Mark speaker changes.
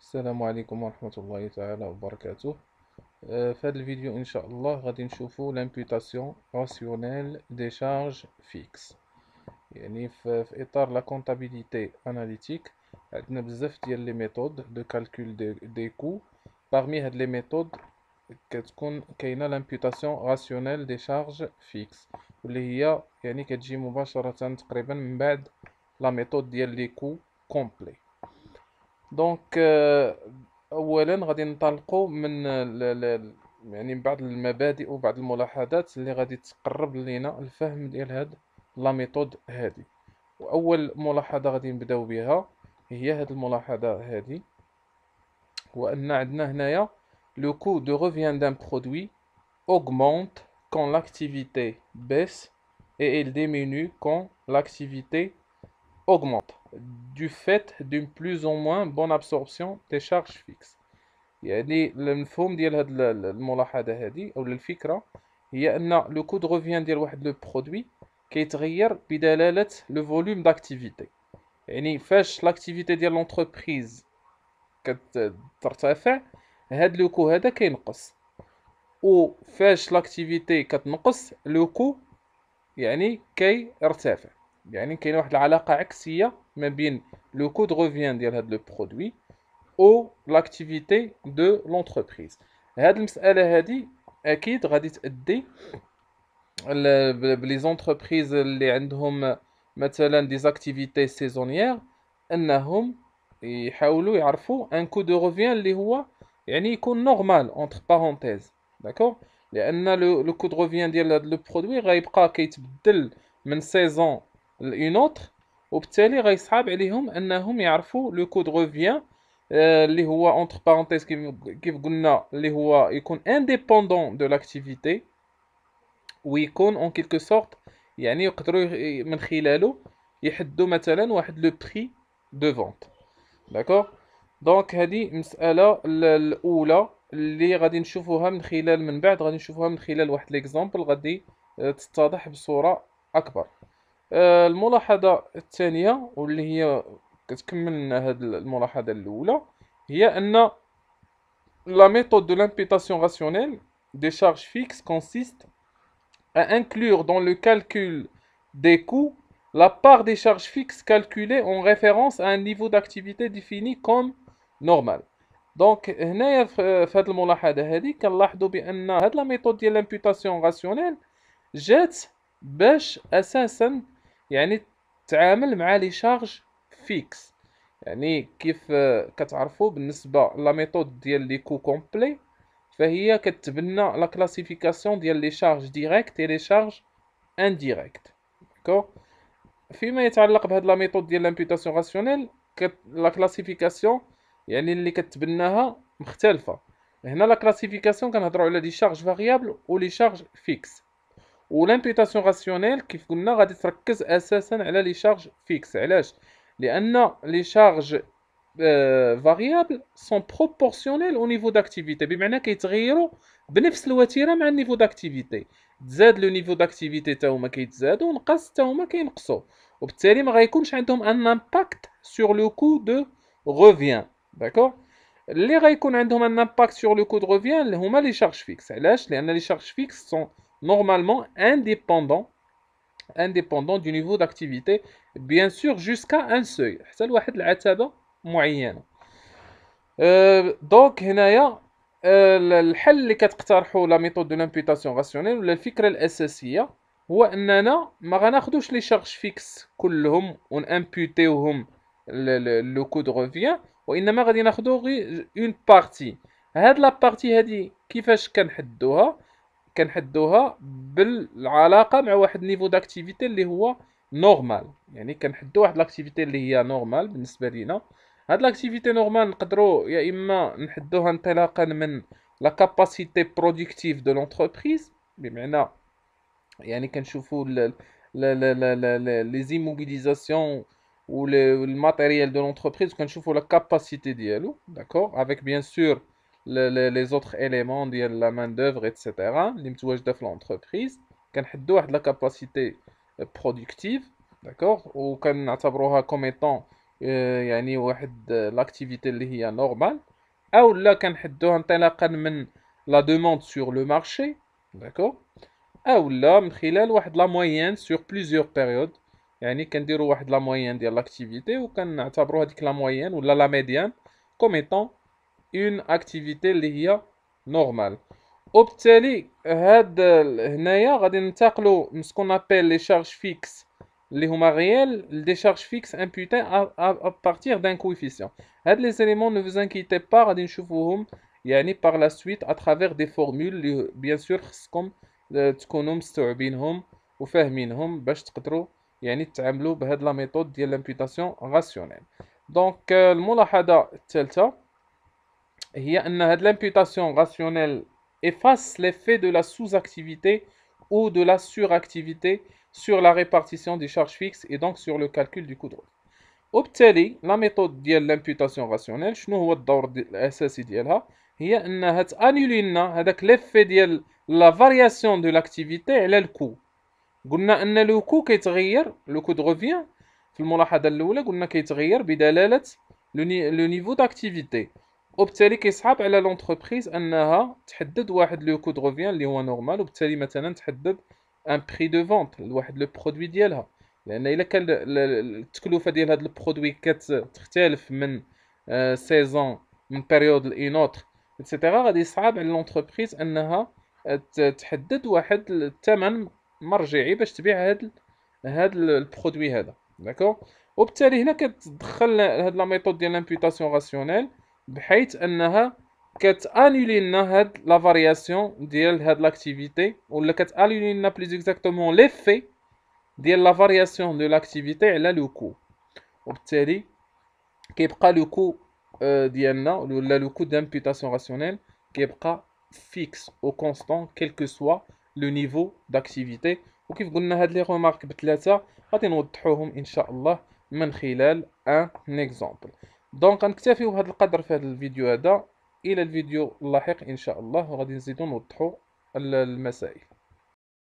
Speaker 1: السلام عليكم ورحمة الله تعالى وبركاته. في هذا الفيديو إن شاء الله غادي نشوفو l'imputation rationnelle des charges fixes. يعني في إطار لا comptabilité analytique عندنا بزاف ديال لي ميثود دو calcul des coûts. Parmi هاد لي ميثود كتكون كاينة l'imputation rationnelle des charges fixes واللي هي يعني كتجي مباشرة تقريبا من بعد لا ميثود ديال لي coûts complets. دونك اولا غادي ننطلقوا من يعني بعض المبادئ وبعض الملاحظات اللي غادي تقرب لينا الفهم ديال هاد لا ميثود هادي. واول ملاحظه غادي نبداو بها هي هاد الملاحظه هادي، هو ان عندنا هنايا لو coût de revient d'un produit augmente quand l'activité baisse et il diminue quand l'activité augmente du fait d'une plus ou moins bonne absorption des charges fixes. يعني المفهوم ديال هاد الملاحظة هادي أو الفكرة هي أن لو كو دو روفيان ديال واحد لو برودوي كيتغير بدلالة لو فوليوم داكتيفيتي. يعني فاش لاكتيفيتي ديال لونتربريز كترتفع هاد لو كو هذا كينقص، و فاش لاكتيفيتي كتنقص لو كو يعني كيرتفع. يعني كاينه واحد العلاقه عكسيه ما بين لو كو دو روفيان ديال هاد لو برودوي او لاكتيفيتي دو لونتربريز. هاد المساله هادي اكيد غادي تؤدي بلي زونتربريز اللي عندهم مثلا دي زاكتيفيتي سيزونيير انهم يحاولوا يعرفوا ان كو دو روفيان اللي هو يعني يكون نورمال اونتر بارونتيز، داكوغ، لان لو كو دو روفيان ديال هاد لو برودوي غيبقى كيتبدل من سيزون لأون اوتر، وبالتالي غيصعب عليهم انهم يعرفوا لو كو دو روفيان اللي هو اونتر بارونتيز كيف قلنا اللي هو يكون انديبوندون دو لاكتيفيتي، ويكون اون كيلكو سورت يعني يقدروا من خلاله يحدوا مثلا واحد لو بري دو فونت، داكوغ. دونك هذه مسألة الأولى اللي غادي نشوفوها من بعد غادي نشوفوها من خلال واحد ليكزامبل غادي تتضح بصورة أكبر. الملاحظة الثانية واللي هي كتكمل لنا هاد الملاحظة الأولى هي أن la méthode de l'imputation rationnelle des charges fixes consiste à inclure dans le calcul des coûts la part des charges fixes calculées en référence à un niveau d'activité défini comme normal. دونك هنايا في هذه الملاحظه هذه كنلاحظوا بان هاد لا ميثود ديال لامبيوتاسيون راسيونيل جات باش اساسا يعني تتعامل مع لي شارج فيكس. يعني كيف كتعرفوا بالنسبه لا ميثود ديال لي كو كومبلي فهي كتبنى لا كلاسيفيكاسيون ديال لي شارج ديريكت اي لي شارج انديريكت، داكوغ. فيما يتعلق بهاد لا ميثود ديال لامبيوتاسيون راسيونيل لا كلاسيفيكاسيون يعني اللي كتبناها مختلفه. هنا لا كلاسيفيكاسيون كنهضروا على دي شارج فاريابل و لي شارج فيكس، و لامبيوتاسيون راسيونيل كيف قلنا غادي تركز اساسا على لي شارج فيكس. علاش؟ لان لي شارج فاريابل سون بروبورسيونيل او نيفو داكتيفيتي، بمعنى كيتغيروا بنفس الوتيره مع النيفو داكتيفيتي. تزاد لو نيفو داكتيفيتي حتى هما كيتزادوا ونقص حتى هما كينقصوا، وبالتالي ما غيكونش عندهم ان امباكت سور لو كو دو ريفيان، داكوغ. اللي غيكون عندهم ان امباكت سور لو كو دو ريفيان اللي هما لي شارج فيكس. علاش؟ لان لي شارج فيكس سون نورمالمون indépendant du niveau d'activité, bien sûr jusqu'à un seuil حتى لواحد العتبه معينه. دونك هنايا الحل اللي كتقترحوا لا ميثود دو لامبيوتاسيون راسيونيل ولا الفكره الاساسيه هو اننا ما غناخذوش لي شارج فيكس كلهم ونامبوتيوهم لو كو دو ريفيان، وانما غادي ناخذوا غير اون بارتي. هاد لا بارتي هادي كيفاش كنحدوها بالعلاقه مع واحد نيفو داكتيفيتي اللي هو نورمال. يعني كنحدو واحد لاكتيفيتي اللي هي نورمال بالنسبه لينا. هاد لاكتيفيتي نورمال نقدروا يا اما نحدوها انطلاقا من لا كاباسيتي برودكتيف دو لونتربريز، بمعنى يعني كنشوفوا لي زيموبيليزاسيون ou le matériel de l'entreprise كنشوفوا la capacité ديالو، d'accord, avec bien sûr les autres éléments ديال la main d'œuvre etc اللي متواجده في l'entreprise. كنحدوا واحد la capacité productive، d'accord, وكنعتبروها comme étant يعني واحد لاكتيفيتي اللي هي نورمال، او لا كنحدوها انطلاقا من لا دوموند سور لو مارشي، داكور، او لا من خلال واحد لا مويان سور بليزيور بيريود، يعني كنديروا واحد لا مويان ديال لاكتيفيتي وكنعتبروا هذيك لا مويان ولا لا ميديان كوم ايتون اون اكتيفيتي اللي هي نورمال. وبالتالي هاد هنايا غادي ننتقلوا من سكون ابل لي شارج فيكس اللي هما ريال دي شارج فيكس امبوتي ا بارتير دان كويفيسيون. هاد لي زيليمون نو فوز انكيتي با غادي نشوفوهم يعني بار لا سويت ا ترافير دي فورمول اللي بيان سور خصكم تكونوا مستوعبينهم وفاهمينهم باش تقدروا يعني تتعاملوا بهاد لا ميثود ديال لامبوتاسيون راسيونيل. دونك الملاحظه الثالثه هي أن هاد l'imputation rationnelle efface l'effet de la sous-activité ou de la suractivité sur la répartition des charges fixes et donc sur le calcul du coût de revient. وبالتالي لا ميثود ديال لامبوتاسيون راسيونيل شنو هو الدور الاساسي ديالها؟ هي انها تانولي لنا هذاك ليفي ديال لا فارياسيون دو لاكتيفيتي على الكو. قلنا ان لو كو كيتغير، لو كو دو ريفيان في الملاحظه الاولى قلنا كيتغير بدلاله لو نيفو داكتيفيتي، وبالتالي كيصعب على لونتربريز انها تحدد واحد لو كو دو ريفيان اللي هو نورمال، وبالتالي مثلا تحدد ان بري دو فونت لواحد لو برودوي ديالها، لان الا كان التكلفه ديال هذا البرودوي كتختلف من سيزون من بيريود لاين اوتر ايتترا، غادي يصعب على لونتربريز انها تحدد واحد الثمن مرجعي باش تبيع هاد البرودوي هذا، داكوغ. وبالتالي هنا كتدخل هاد لا ميثود ديال لامبوتاسيون راسيونيل بحيث انها كتانولي لنا هاد لا فارياسيون ديال هاد لاكتيفيتي، ولا كتانولي لنا بليز اكزاكتومون ليفي ديال لا فارياسيون دو لاكتيفيتي على لو كو، وبالتالي كيبقى لو كو ديالنا ولا لو كو دامبوتاسيون راسيونيل كيبقى فيكس او كونستون كيلكو سوا لو نيفو داكتيفيتي. وكيف قلنا هاد لي رومارك بثلاثه غادي نوضحوهم ان شاء الله من خلال ان اكزامبل. دونك غنكتفيو بهذا القدر في هذا الفيديو هذا، الى الفيديو اللاحق ان شاء الله وغادي نزيدو نوضحوا المسائل.